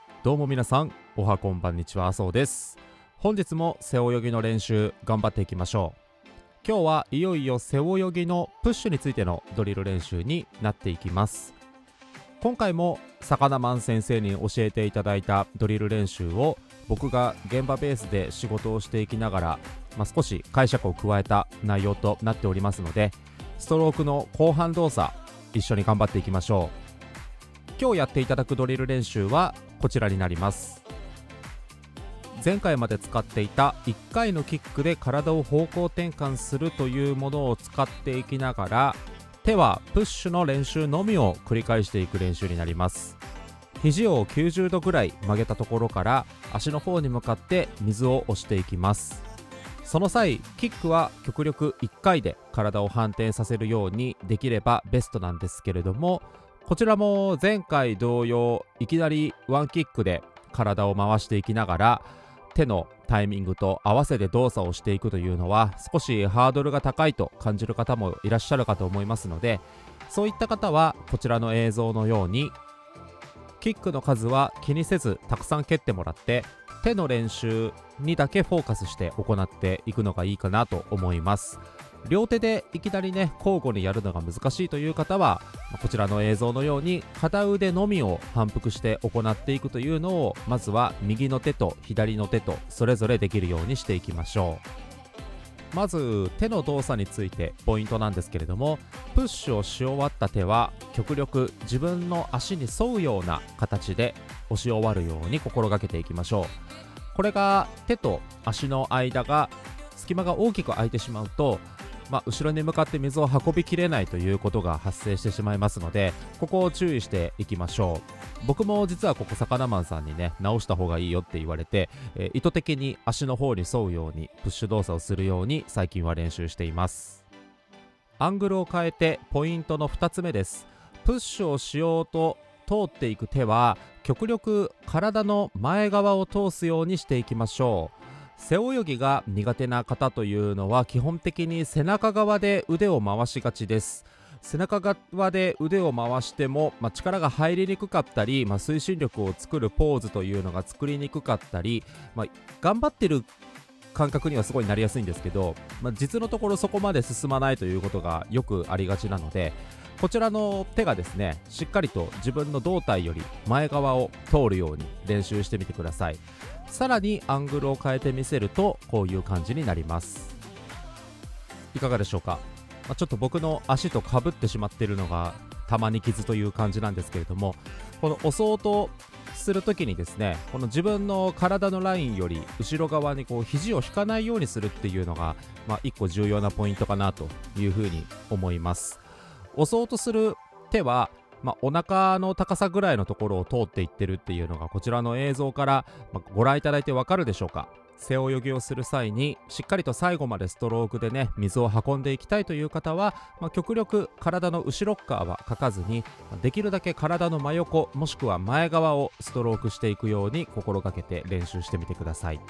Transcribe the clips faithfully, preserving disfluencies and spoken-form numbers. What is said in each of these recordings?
どうも皆さん、おはこんばんにちは、あそうです。本日も背泳ぎの練習頑張っていきましょう。今日はいよいよ背泳ぎのプッシュについてのドリル練習になっていきます。今回も魚マン先生に教えていただいたドリル練習を僕が現場ベースで仕事をしていきながら、まあ、少し解釈を加えた内容となっておりますので、ストロークの後半動作一緒に頑張っていきましょう。今日やっていただくドリル練習はこちらになります。前回まで使っていたいっかいのキックで体を方向転換するというものを使っていきながら、手はプッシュの練習のみを繰り返していく練習になります。肘をきゅうじゅうどぐらい曲げたところから足の方に向かって水を押していきます。その際、キックは極力いっかいで体を反転させるようにできればベストなんですけれども、こちらも前回同様、いきなりワンキックで体を回していきながら手のタイミングと合わせて動作をしていくというのは少しハードルが高いと感じる方もいらっしゃるかと思いますので、そういった方はこちらの映像のようにキックの数は気にせずたくさん蹴ってもらって、手の練習にだけフォーカスして行っていくのがいいかなと思います。両手でいきなりね交互にやるのが難しいという方は、こちらの映像のように片腕のみを反復して行っていくというのを、まずは右の手と左の手とそれぞれできるようにしていきましょう。まず手の動作についてポイントなんですけれども、プッシュをし終わった手は極力自分の足に沿うような形で押し終わるように心がけていきましょう。これが手と足の間が隙間が大きく空いてしまうと、まあ、後ろに向かって水を運びきれないということが発生してしまいますので、ここを注意していきましょう。僕も実はここ魚マンさんにね直した方がいいよって言われて、えー、意図的に足の方に沿うようにプッシュ動作をするように最近は練習しています。アングルを変えてポイントのふたつめです。プッシュをしようと通っていく手は極力体の前側を通すようにしていきましょう。背泳ぎが苦手な方というのは基本的に背中側で腕を回しがちです。背中側で腕を回しても、まあ、力が入りにくかったり、まあ、推進力を作るポーズというのが作りにくかったり、まあ、頑張ってる感覚にはすごいなりやすいんですけど、まあ、実のところそこまで進まないということがよくありがちなので、こちらの手がですねしっかりと自分の胴体より前側を通るように練習してみてください。さらにアングルを変えてみせるとこういう感じになります。いかがでしょうか。まあ、ちょっと僕の足とかぶってしまっているのがたまに傷という感じなんですけれども、この押そうとするときにですね、この自分の体のラインより後ろ側にこう肘を引かないようにするっていうのが、まあ、一個重要なポイントかなというふうに思います。押そうとする手は、まあ、お腹の高さぐらいのところを通っていってるっていうのがこちらの映像から、まあ、ご覧いただいてわかるでしょうか。背泳ぎをする際にしっかりと最後までストロークでね水を運んでいきたいという方は、まあ、極力体の後ろ側はかかずに、できるだけ体の真横もしくは前側をストロークしていくように心がけて練習してみてください。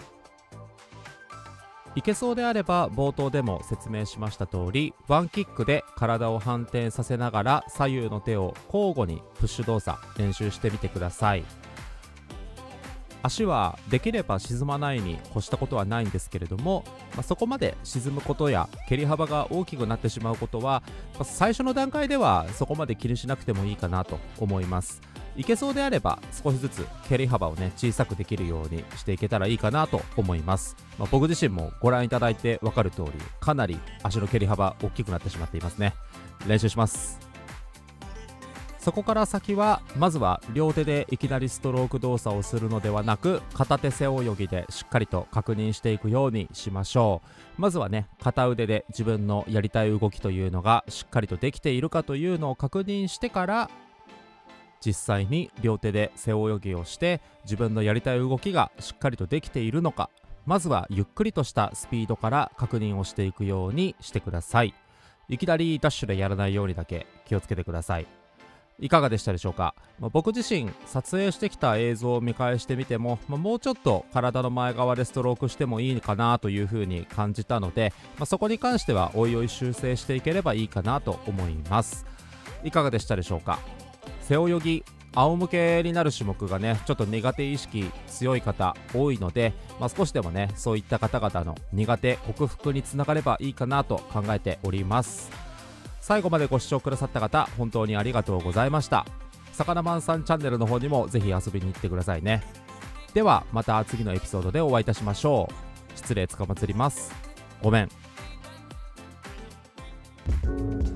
いけそうであれば冒頭でも説明しました通り、ワンキックで体を反転させながら左右の手を交互にプッシュ動作練習してみてください。足はできれば沈まないに越したことはないんですけれども、まあ、そこまで沈むことや蹴り幅が大きくなってしまうことは、まあ、最初の段階ではそこまで気にしなくてもいいかなと思います。いけそうであれば少しずつ蹴り幅をね小さくできるようにしていけたらいいかなと思います。まあ、僕自身もご覧いただいて分かる通り、かなり足の蹴り幅大きくなってしまっていますね。練習します。そこから先はまずは両手でいきなりストローク動作をするのではなく、片手背泳ぎでしっかりと確認していくようにしましょう。まずはね片腕で自分のやりたい動きというのがしっかりとできているかというのを確認してから、実際に両手で背泳ぎをして自分のやりたい動きがしっかりとできているのか、まずはゆっくりとしたスピードから確認をしていくようにしてください。いきなりダッシュでやらないようにだけ気をつけてください。いかがでしたでしょうか。まあ、僕自身撮影してきた映像を見返してみても、まあ、もうちょっと体の前側でストロークしてもいいかなというふうに感じたので、まあ、そこに関してはおいおい修正していければいいかなと思います。いかがでしたでしょうか。背泳ぎ仰向けになる種目がねちょっと苦手意識強い方多いので、まあ、少しでもねそういった方々の苦手克服につながればいいかなと考えております。最後までご視聴くださった方本当にありがとうございました。魚マンさんチャンネルの方にもぜひ遊びに行ってくださいね。ではまた次のエピソードでお会いいたしましょう。失礼つかまつります。ごめん。